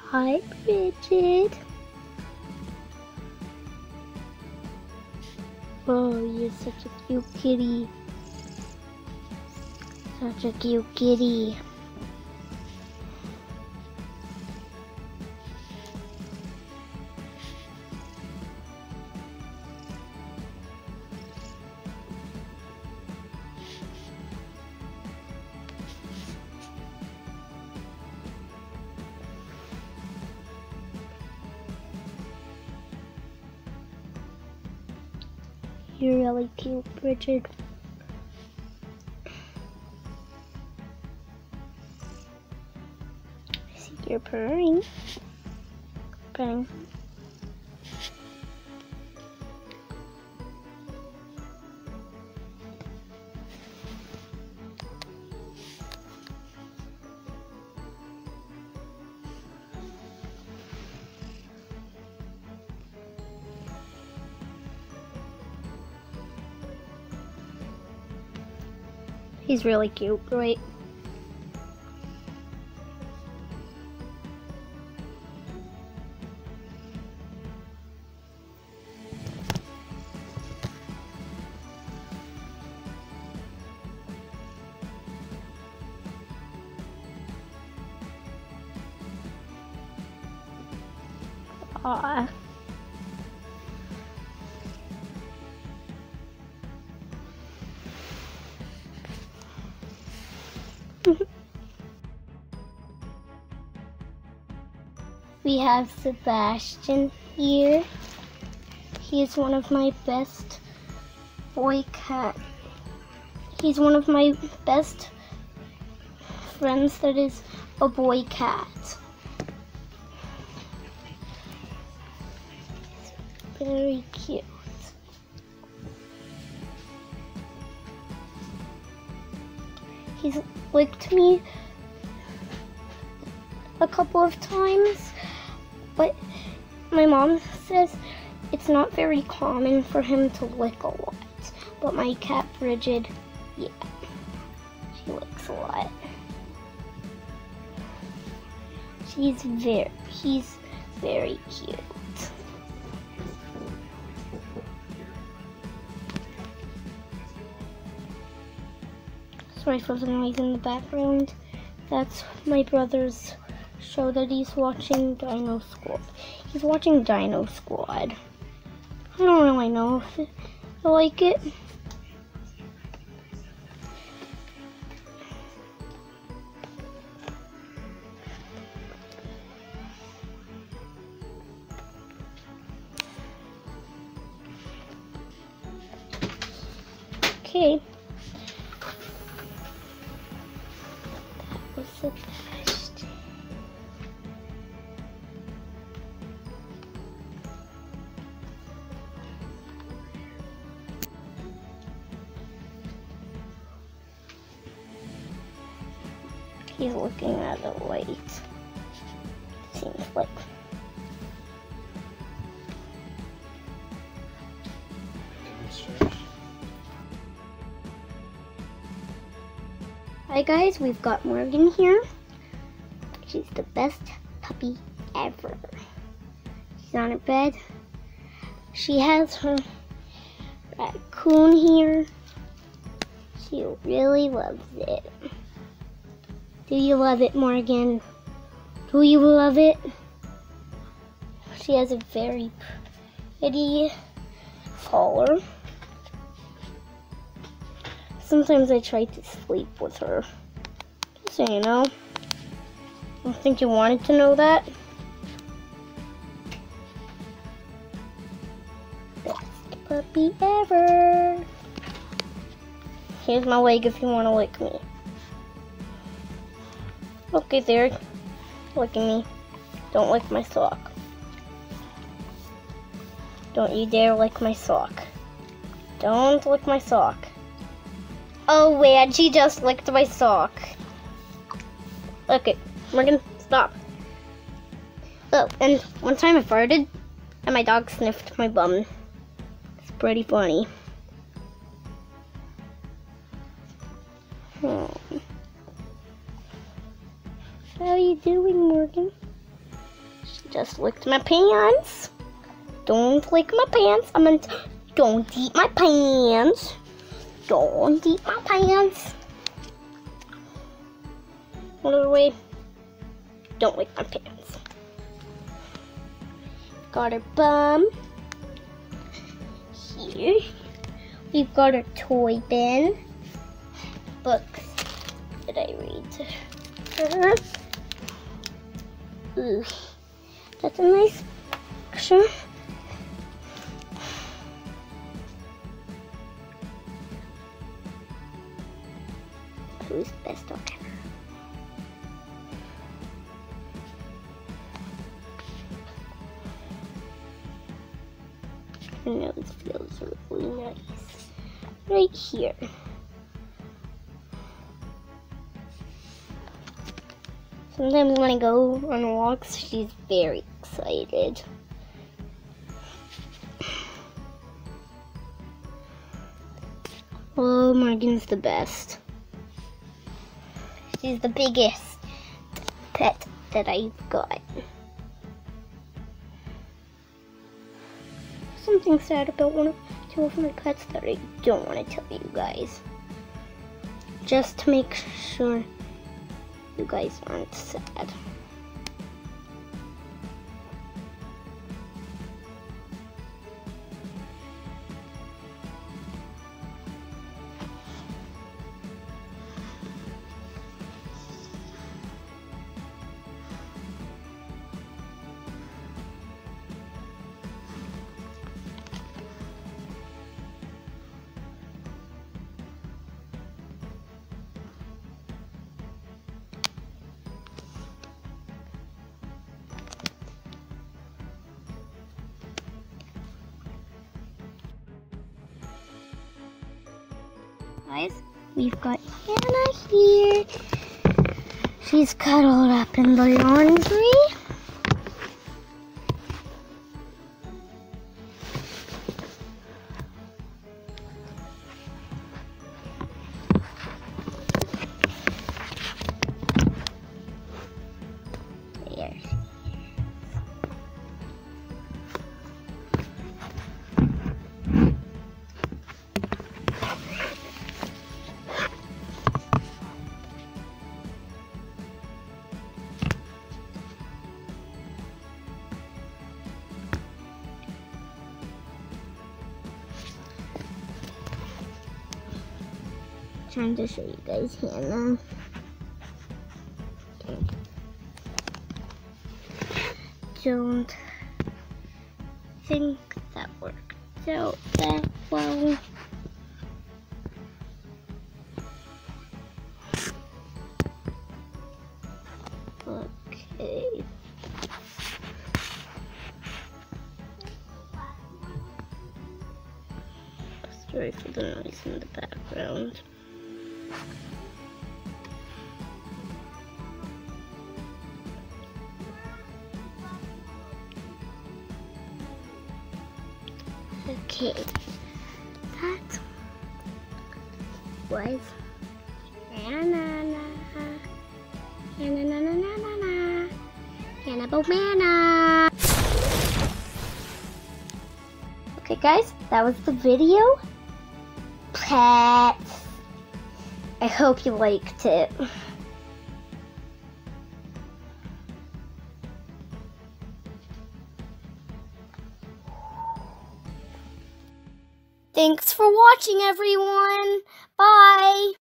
Hi, Bridget. Oh, you're such a cute kitty. Such a cute kitty. You're really cute, Bridget. I see you're purring. Purring. He's really cute, right? Aww. We have Sebastian here. He is one of my best boy cat. He's one of my best friends that is a boy cat. Very cute. He's licked me a couple of times, but my mom says it's not very common for him to lick a lot. But my cat Bridget, yeah, she licks a lot. He's very cute. Sorry for the noise in the background. That's my brother's show that he's watching, Dino Squad. He's watching Dino Squad. I don't really know if I like it. Okay. That was the best. He's looking at the light. Seems like. Hi guys, we've got Morgan here. She's the best puppy ever. She's on her bed. She has her raccoon here. She really loves it. Do you love it, Morgan? Do you love it? She has a very pretty collar. Sometimes I try to sleep with her. Just so you know. I think you wanted to know that. Best puppy ever. Here's my leg if you want to lick me. Okay, there. Licking me. Don't lick my sock. Don't you dare lick my sock. Don't lick my sock. Oh man, she just licked my sock. Okay, Morgan, stop. Oh, and one time I farted, and my dog sniffed my bum. It's pretty funny. How are you doing, Morgan? just licked my pants. Don't lick my pants. Don't eat my pants. Don't eat my pants. Other way. Don't lick my pants. Got her bum. Here. We've got our toy bin. Books that I read to her. Ooh, that's a nice picture. Who's best dog ever? Her nose feels really nice. Right here. Sometimes when I go on walks, she's very excited. Oh, Morgan's the best. She's the biggest pet that I've got. Something sad about two of my pets that I don't want to tell you guys. Just to make sure you guys aren't sad. Guys, we've got Hannah here. She's cuddled up in the laundry. There she is. Trying to show you guys Hannah. Okay. Don't think that worked out that well. Okay. Sorry for the noise in the background. Okay, that was Hannah Banana. Okay guys, that was the video. Pets. I hope you liked it. Thanks for watching, everyone. Bye.